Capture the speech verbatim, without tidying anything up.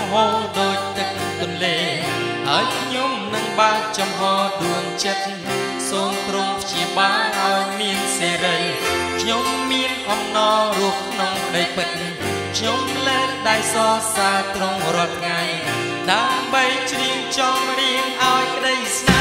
ហូរដូចទឹកទន្លេហើយខ្ញុំនឹងបើកចំហដួងចិត្តសូមទ្រង់ព្យាបាលឲ្យមានសេរីខ្ញុំមានអំណររស់ក្នុងក្តីពិតខ្ញុំលែងដៃសរសើរទ្រង់រាល់ថ្ងៃដើម្បីច្រៀងចង់រៀងឲ្យក្តីស្នេហ៍